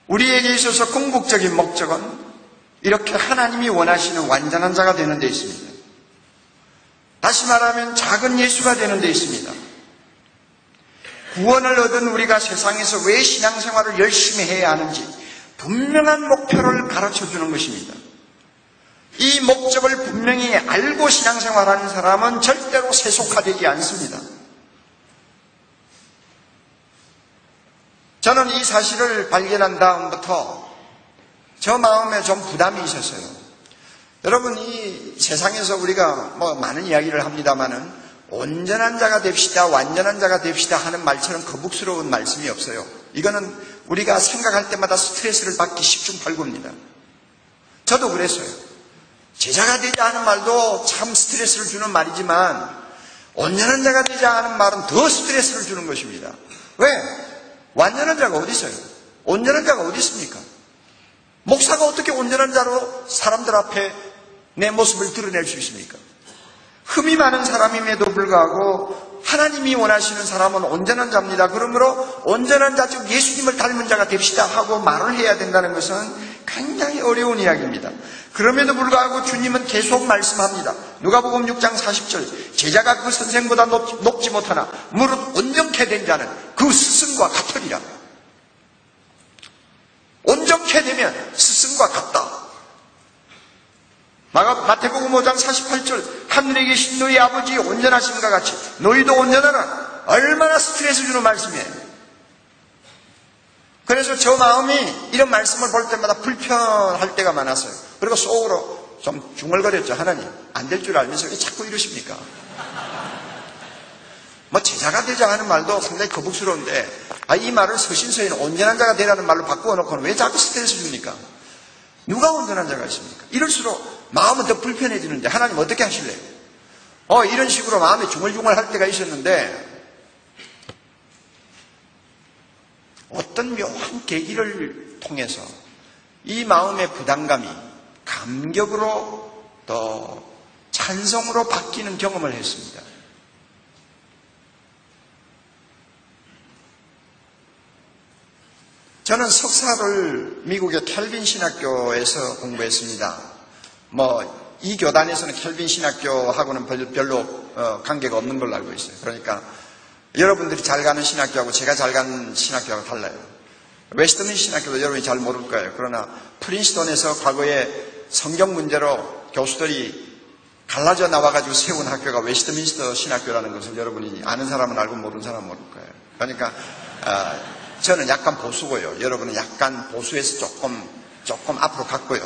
우리에게 있어서 궁극적인 목적은 이렇게 하나님이 원하시는 완전한 자가 되는 데 있습니다. 다시 말하면 작은 예수가 되는 데 있습니다. 구원을 얻은 우리가 세상에서 왜 신앙생활을 열심히 해야 하는지 분명한 목표를 가르쳐주는 것입니다. 이 목적을 분명히 알고 신앙생활하는 사람은 절대로 세속화되지 않습니다. 저는 이 사실을 발견한 다음부터 저 마음에 좀 부담이 있었어요. 여러분, 이 세상에서 우리가 많은 이야기를 합니다마는 온전한 자가 됩시다, 완전한 자가 됩시다 하는 말처럼 거북스러운 말씀이 없어요. 이거는 우리가 생각할 때마다 스트레스를 받기 십중팔구입니다. 저도 그랬어요. 제자가 되자 하는 말도 참 스트레스를 주는 말이지만 온전한 자가 되자 하는 말은 더 스트레스를 주는 것입니다. 왜? 완전한 자가 어디 있어요? 온전한 자가 어디 있습니까? 목사가 어떻게 온전한 자로 사람들 앞에 내 모습을 드러낼 수 있습니까? 흠이 많은 사람임에도 불구하고 하나님이 원하시는 사람은 온전한 자입니다. 그러므로 온전한 자, 즉 예수님을 닮은 자가 됩시다 하고 말을 해야 된다는 것은 굉장히 어려운 이야기입니다. 그럼에도 불구하고 주님은 계속 말씀합니다. 누가복음 6장 40절, 제자가 그 선생보다 높지 못하나 무릇 온전케 된 자는 그 스승과 같으리라. 온전케 되면 스승과 같다. 마태복음 5장 48절, 하늘에 계신 너희 아버지 온전하심과 같이 너희도 온전하라. 얼마나 스트레스 주는 말씀이에요. 그래서 저 마음이 이런 말씀을 볼 때마다 불편할 때가 많았어요. 그리고 속으로 좀 중얼거렸죠. 하나님, 안 될 줄 알면서 왜 자꾸 이러십니까? 제자가 되자 하는 말도 상당히 거북스러운데, 이 말을 서신서에는 온전한 자가 되라는 말로 바꾸어 놓고는 왜 자꾸 스트레스 줍니까? 누가 온전한 자가 있습니까? 이럴수록 마음은 더 불편해지는데 하나님 어떻게 하실래요? 이런 식으로 마음이 중얼중얼 할 때가 있었는데 어떤 묘한 계기를 통해서 이 마음의 부담감이 감격으로 또 찬성으로 바뀌는 경험을 했습니다. 저는 석사를 미국의 켈빈 신학교에서 공부했습니다. 이 교단에서는 켈빈 신학교하고는 별로 관계가 없는 걸로 알고 있어요. 그러니까 여러분들이 잘 가는 신학교하고 제가 잘 가는 신학교하고 달라요. 웨스트민스터 신학교도 여러분이 잘 모를 거예요. 그러나 프린스턴에서 과거에 성경 문제로 교수들이 갈라져 나와가지고 세운 학교가 웨스트민스터 신학교라는 것을 여러분이 아는 사람은 알고 모르는 사람은 모를 거예요. 그러니까 저는 약간 보수고요. 여러분은 약간 보수에서 조금 앞으로 갔고요.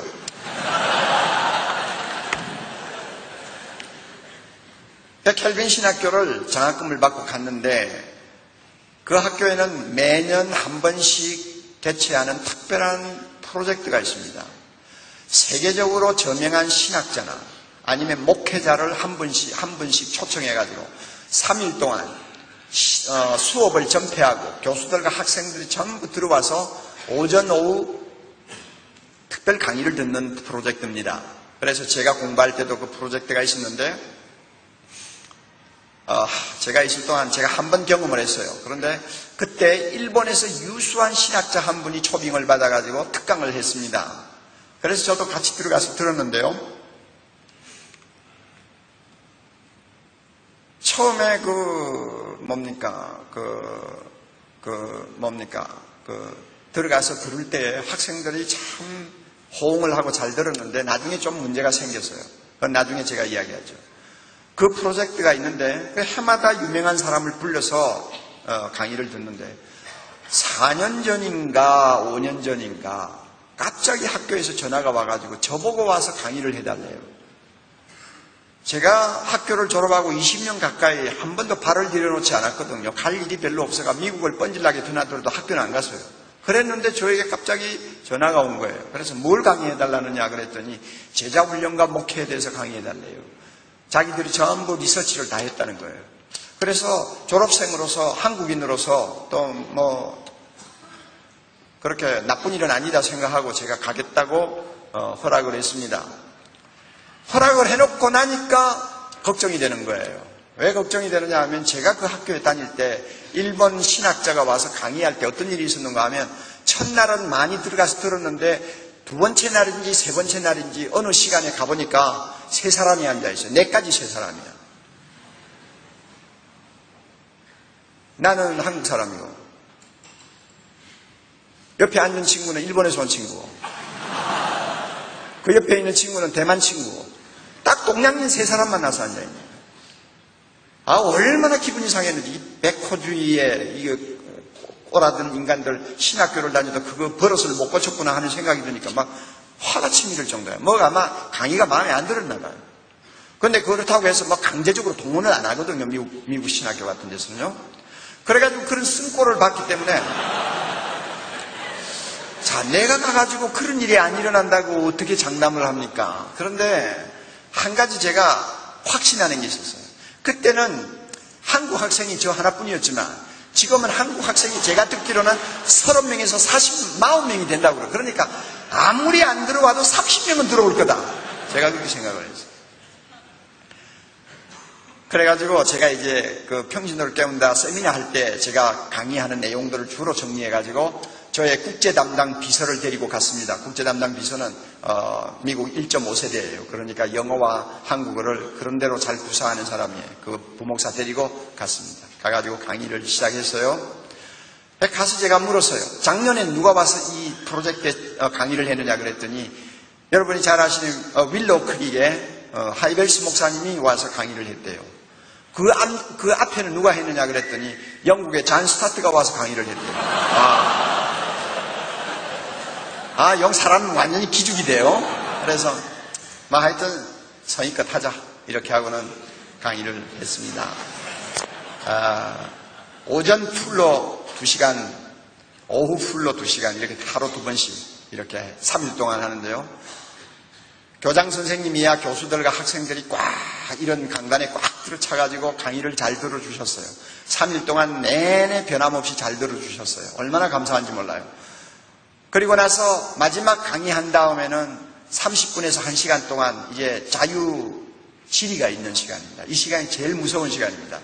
켈빈 신학교를 장학금을 받고 갔는데 그 학교에는 매년 한 번씩 개최하는 특별한 프로젝트가 있습니다. 세계적으로 저명한 신학자나 아니면 목회자를 한 분씩 초청해가지고 3일 동안 수업을 전폐하고 교수들과 학생들이 전부 들어와서 오전 오후 특별 강의를 듣는 프로젝트입니다. 그래서 제가 공부할 때도 그 프로젝트가 있었는데 제가 있을 동안 제가 한 번 경험을 했어요. 그런데 그때 일본에서 유수한 신학자 한 분이 초빙을 받아가지고 특강을 했습니다. 그래서 저도 같이 들어가서 들었는데요. 처음에 들어가서 들을 때 학생들이 참 호응을 하고 잘 들었는데 나중에 좀 문제가 생겼어요. 그건 나중에 제가 이야기하죠. 그 프로젝트가 있는데 해마다 유명한 사람을 불러서 강의를 듣는데 4년 전인가 5년 전인가 갑자기 학교에서 전화가 와가지고 저보고 와서 강의를 해달래요. 제가 학교를 졸업하고 20년 가까이 한 번도 발을 들여놓지 않았거든요. 갈 일이 별로 없어가 미국을 뻔질나게 드나들어도 학교는 안 갔어요. 그랬는데 저에게 갑자기 전화가 온 거예요. 그래서 뭘 강의해달라느냐 그랬더니 제자훈련과 목회에 대해서 강의해달래요. 자기들이 전부 리서치를 다 했다는 거예요. 그래서 졸업생으로서 한국인으로서 또 그렇게 나쁜 일은 아니다 생각하고 제가 가겠다고 허락을 했습니다. 허락을 해놓고 나니까 걱정이 되는 거예요. 왜 걱정이 되느냐 하면 제가 그 학교에 다닐 때 일본 신학자가 와서 강의할 때 어떤 일이 있었는가 하면 첫날은 많이 들어가서 들었는데 두 번째 날인지 세 번째 날인지 어느 시간에 가보니까 세 사람이 앉아있어요. 내까지 세 사람이야. 나는 한국 사람이고 옆에 앉은 친구는 일본에서 온 친구고 그 옆에 있는 친구는 대만 친구고 딱 동양인 세 사람 만나서 앉아있네. 아, 얼마나 기분이 상했는지. 이 백호주의에 이 꼬라든 인간들 신학교를 다녀도 그거 버릇을 못 고쳤구나 하는 생각이 드니까 막 화가 치밀을 정도야. 뭐가 아마 강의가 마음에 안 들었나 봐요. 그런데 그렇다고 해서 막 강제적으로 동원을 안 하거든요. 미국 신학교 같은 데서는요. 그래가지고 그런 쓴꼴을 봤기 때문에 자, 내가 가가지고 그런 일이 안 일어난다고 어떻게 장담을 합니까? 그런데 한 가지 제가 확신하는 게 있었어요. 그때는 한국 학생이 저 하나뿐이었지만 지금은 한국 학생이 제가 듣기로는 30명에서 40명이 된다고 그래요. 그러니까 아무리 안 들어와도 30명은 들어올 거다. 제가 그렇게 생각을 했어요. 그래가지고 제가 이제 그 평신도를 깨운다 세미나 할 때 제가 강의하는 내용들을 주로 정리해가지고 저의 국제 담당 비서를 데리고 갔습니다. 국제 담당 비서는 미국 1.5세대예요. 그러니까 영어와 한국어를 그런 대로 잘 구사하는 사람이에요. 그 부목사 데리고 갔습니다. 가가지고 강의를 시작했어요. 가서 제가 물었어요. 작년에 누가 와서 이 프로젝트에 강의를 했느냐 그랬더니 여러분이 잘 아시는 윌로우 크릭에 하이벨스 목사님이 와서 강의를 했대요. 그 앞에는 누가 했느냐 그랬더니 영국의 잔 스타트가 와서 강의를 했대요. 영 사람은 완전히 기죽이 돼요. 그래서 하여튼 성의껏 하자 이렇게 하고는 강의를 했습니다. 오전 풀로 2시간, 오후 풀로 2시간 이렇게 하루 2번씩 이렇게 3일 동안 하는데요. 교장 선생님이야 교수들과 학생들이 꽉 이런 강단에 꽉 들어차가지고 강의를 잘 들어주셨어요. 3일 동안 내내 변함없이 잘 들어주셨어요. 얼마나 감사한지 몰라요. 그리고 나서 마지막 강의한 다음에는 30분에서 1시간 동안 이제 자유 질의가 있는 시간입니다. 이 시간이 제일 무서운 시간입니다.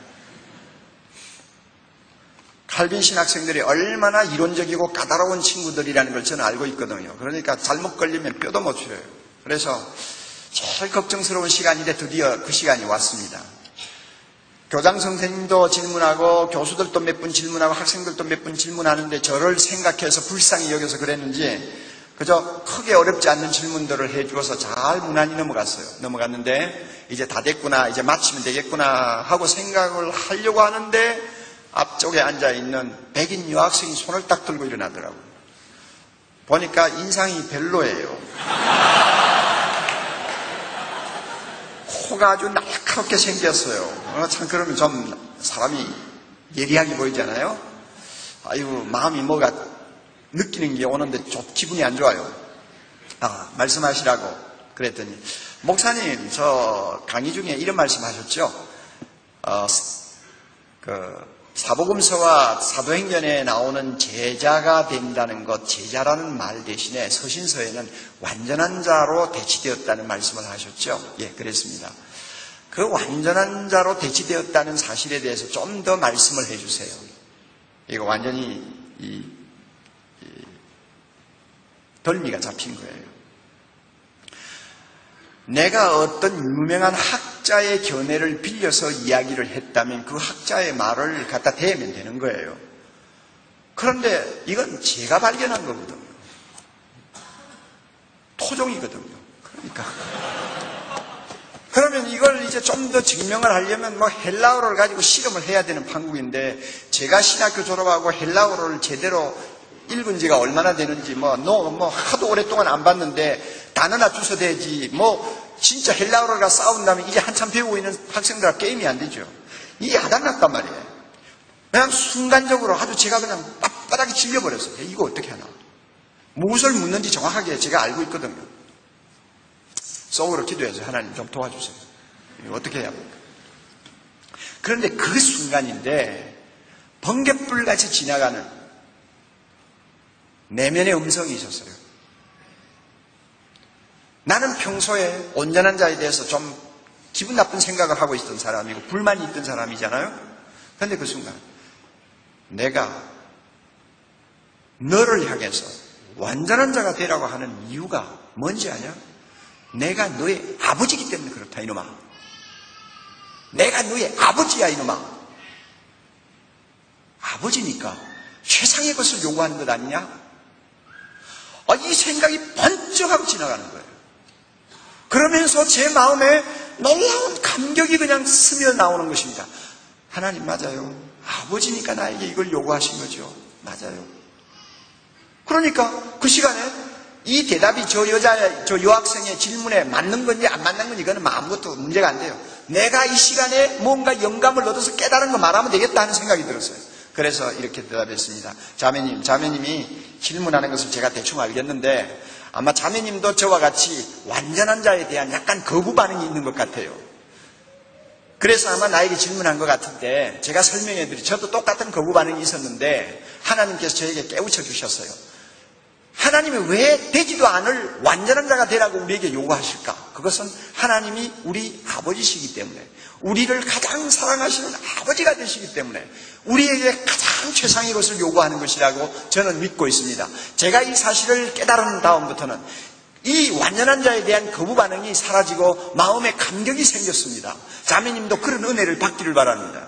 칼빈 신학생들이 얼마나 이론적이고 까다로운 친구들이라는 걸 저는 알고 있거든요. 그러니까 잘못 걸리면 뼈도 못 추려요. 그래서 제일 걱정스러운 시간인데 드디어 그 시간이 왔습니다. 교장 선생님도 질문하고 교수들도 몇 분 질문하고 학생들도 몇 분 질문하는데 저를 생각해서 불쌍히 여겨서 그랬는지 그저 크게 어렵지 않는 질문들을 해주어서 잘 무난히 넘어갔는데 이제 다 됐구나, 이제 마치면 되겠구나 하고 생각을 하려고 하는데 앞쪽에 앉아있는 백인 여학생이 손을 딱 들고 일어나더라고요. 보니까 인상이 별로예요. 코가 아주 날카롭게 생겼어요. 참 그러면 좀 사람이 예리하게 보이잖아요. 아유, 마음이 뭐가 느끼는 게 오는데 기분이 안 좋아요. 말씀하시라고 그랬더니 목사님, 저 강의 중에 이런 말씀 하셨죠. 사복음서와 사도행전에 나오는 제자가 된다는 것, 제자라는 말 대신에 서신서에는 완전한 자로 대치되었다는 말씀을 하셨죠. 예, 그랬습니다. 그 완전한 자로 대치되었다는 사실에 대해서 좀 더 말씀을 해주세요. 이거 완전히 덜미가 잡힌 거예요. 내가 어떤 유명한 학자의 견해를 빌려서 이야기를 했다면 그 학자의 말을 갖다 대면 되는 거예요. 그런데 이건 제가 발견한 거거든요. 토종이거든요. 그러면 이걸 이제 좀 더 증명을 하려면 헬라어를 가지고 실험을 해야 되는 판국인데 제가 신학교 졸업하고 헬라어를 제대로 읽은 지가 얼마나 되는지 하도 오랫동안 안 봤는데 단어나 주워대지 진짜 헬라어를 싸운다면 이제 한참 배우고 있는 학생들과 게임이 안 되죠. 이게 야단났단 말이에요. 그냥 순간적으로 아주 제가 그냥 빳빳하게 질려버렸어요. 이거 어떻게 하나. 무엇을 묻는지 정확하게 제가 알고 있거든요. 속으로 기도해서 하나님 좀 도와주세요. 이거 어떻게 해야 합니까? 그런데 그 순간인데 번갯불같이 지나가는 내면의 음성이 있었어요. 나는 평소에 온전한 자에 대해서 좀 기분 나쁜 생각을 하고 있던 사람이고 불만이 있던 사람이잖아요. 그런데 그 순간 내가 너를 향해서 완전한 자가 되라고 하는 이유가 뭔지 아냐? 내가 너의 아버지이기 때문에 그렇다, 이놈아. 내가 너의 아버지야, 이놈아. 아버지니까 최상의 것을 요구하는 것 아니냐? 이 생각이 번쩍하고 지나가는 거예요. 그러면서 제 마음에 놀라운 감격이 그냥 스며 나오는 것입니다. 하나님 맞아요. 아버지니까 나에게 이걸 요구하신 거죠. 맞아요. 그러니까 그 시간에 이 대답이 저 여학생의 질문에 맞는 건지 안 맞는 건지 이거는 아무것도 문제가 안 돼요. 내가 이 시간에 뭔가 영감을 얻어서 깨달은 거 말하면 되겠다 하는 생각이 들었어요. 그래서 이렇게 대답했습니다. 자매님이 질문하는 것을 제가 대충 알겠는데 아마 자매님도 저와 같이 완전한 자에 대한 약간 거부 반응이 있는 것 같아요. 그래서 아마 나에게 질문한 것 같은데 제가 설명해드리 저도 똑같은 거부 반응이 있었는데 하나님께서 저에게 깨우쳐 주셨어요. 하나님이 왜 되지도 않을 완전한 자가 되라고 우리에게 요구하실까? 그것은 하나님이 우리 아버지시기 때문에, 우리를 가장 사랑하시는 아버지가 되시기 때문에 우리에게 가장 최상의 것을 요구하는 것이라고 저는 믿고 있습니다. 제가 이 사실을 깨달은 다음부터는 이 완전한 자에 대한 거부 반응이 사라지고 마음에 감격이 생겼습니다. 자매님도 그런 은혜를 받기를 바랍니다.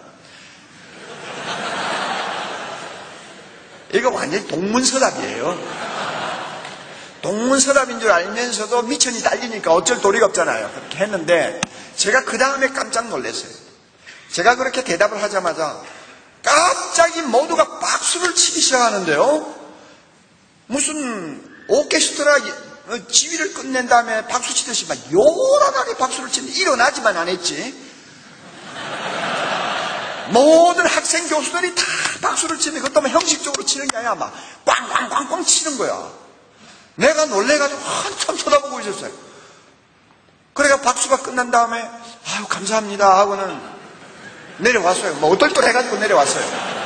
이거 완전히 동문서답이에요. 동문서답인 줄 알면서도 미천이 딸리니까 어쩔 도리가 없잖아요. 그렇게 했는데 제가 그 다음에 깜짝 놀랐어요. 제가 그렇게 대답을 하자마자 갑자기 모두가 박수를 치기 시작하는데요. 무슨 오케스트라 지휘를 끝낸 다음에 박수 치듯이 막 요란하게 박수를 치는데 일어나지만 안 했지. 모든 학생 교수들이 다 박수를 치는데 그것도 막 형식적으로 치는 게 아니라 막 꽝꽝꽝꽝 치는 거야. 내가 놀래가지고 한참 쳐다보고 있었어요. 그래가 박수가 끝난 다음에 아유 감사합니다 하고는 내려왔어요. 뭐 어떨떨해가지고 내려왔어요.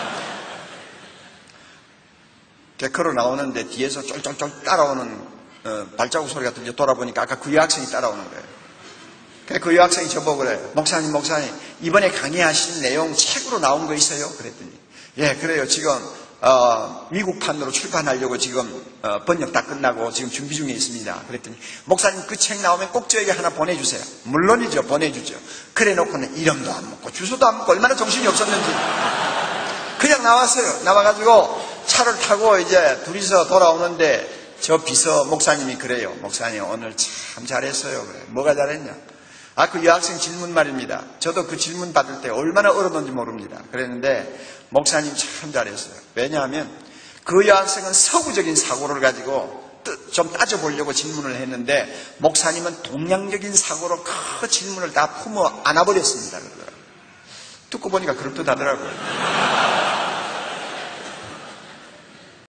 데크로 나오는데 뒤에서 쫄쫄쫄 따라오는 발자국 소리가 들려 돌아보니까 아까 그 여학생이 따라오는 거예요. 그 여학생이 저보고 그래. 목사님 이번에 강의하신 내용 책으로 나온 거 있어요? 그랬더니 예 그래요. 지금 미국판으로 출판하려고 지금 번역 다 끝나고 지금 준비 중에 있습니다. 그랬더니 목사님 그 책 나오면 꼭 저에게 하나 보내주세요. 물론이죠. 보내주죠. 그래 놓고는 이름도 안 묻고 주소도 안 묻고 얼마나 정신이 없었는지 그냥 나왔어요. 나와가지고 차를 타고 이제 둘이서 돌아오는데 저 비서 목사님이 그래요. 목사님 오늘 참 잘했어요. 그래. 뭐가 잘했냐? 그 여학생 질문 말입니다. 저도 그 질문 받을 때 얼마나 얼었는지 모릅니다. 그랬는데 목사님 참 잘했어요. 왜냐하면 그 여학생은 서구적인 사고를 가지고 좀 따져보려고 질문을 했는데 목사님은 동양적인 사고로 그 질문을 다 품어 안아버렸습니다. 듣고 보니까 그럴듯하더라고요.